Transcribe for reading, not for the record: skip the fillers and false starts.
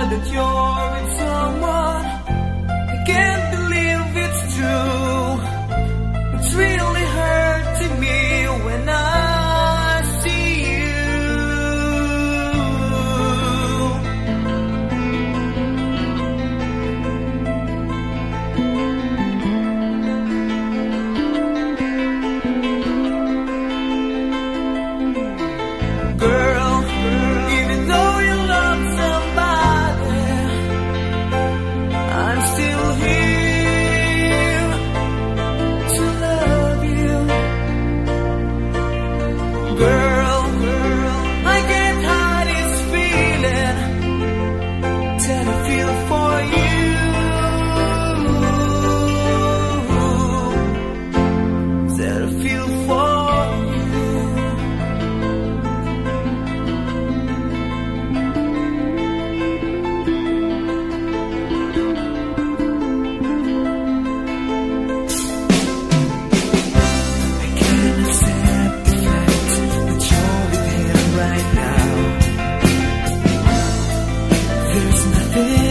that you're with someone. I can't believe it's true. It's really hurting me when I see you. Girl, even though you love somebody, I'm still here to love you. Girl, I can't hide this feeling that I feel for you. That I feel for you. I can't accept the fact that you're with him right now. There's nothing